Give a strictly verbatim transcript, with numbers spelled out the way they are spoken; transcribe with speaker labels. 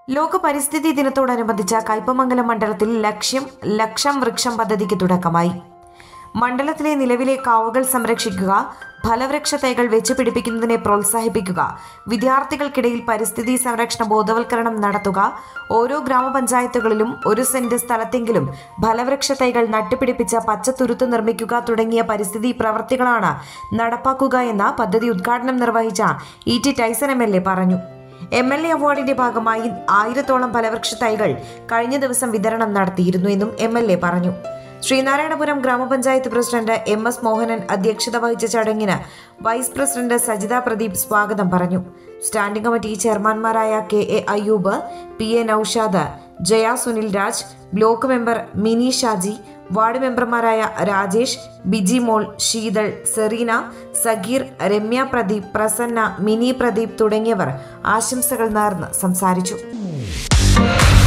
Speaker 1: ലോക പരിസ്ഥിതി ദിനത്തോടനുബന്ധിച്ച കയ്പമംഗലം മണ്ഡലത്തിൽ ലക്ഷ്യം ലക്ഷം വൃക്ഷം പദ്ധതിക്ക് തുടക്കമായി. മണ്ഡലത്തിലെ നിലവിലെ കാവുകൾ സംരക്ഷിക്കുക, ഫലവൃക്ഷ തൈകൾ വെച്ച് പിടിപ്പിക്കുന്നതിനെ പ്രോത്സാഹിപ്പിക്കുക, വിദ്യാർത്ഥികൾക്കിടയിൽ പരിസ്ഥിതി സംരക്ഷണ ബോധവൽക്കരണം നടത്തുക, ഓരോ ഗ്രാമപഞ്ചായത്തുകളിലും ഒരു സെന്റ് സ്ഥലത്തെങ്കിലും ഫലവൃക്ഷ തൈകൾ നട്ടുപിടിപ്പിച്ച പച്ചത്തുരുത്ത് നിർമ്മിക്കുക തുടങ്ങിയ പരിസ്ഥിതി പ്രവർത്തികളാണ് നടപ്പാക്കുക എന്ന പദ്ധതി ഉദ്ഘാടനം നിർവഹിച്ച E T Taison M L A പറഞ്ഞു. എം എൽ എ അവാർഡിന്റെ ഭാഗമായി ആയിരത്തോളം ഫലവൃക്ഷ തൈകൾ കഴിഞ്ഞ ദിവസം വിതരണം നടത്തിയിരുന്നു എന്നും എം എൽ എ പറഞ്ഞു. ശ്രീനാരായണപുരം ഗ്രാമപഞ്ചായത്ത് പ്രസിഡന്റ് എം എസ് മോഹനൻ അധ്യക്ഷത വഹിച്ച ചടങ്ങിന് വൈസ് പ്രസിഡന്റ് സജിത പ്രദീപ് സ്വാഗതം പറഞ്ഞു. സ്റ്റാൻഡിംഗ് കമ്മിറ്റി ചെയർമാൻമാരായ K A Ayyub, P A Noushad, Jaya Sunil Raj, block member Mini Shaji, ward മെമ്പർമാരായ രാജേഷ്, ബിജി മോൾ, ശീതൾ, സെറീന, സഗീർ, രമ്യ പ്രദീപ്, പ്രസന്ന, മിനി പ്രദീപ് തുടങ്ങിയവർ ആശംസകൾ നേർന്ന് സംസാരിച്ചു.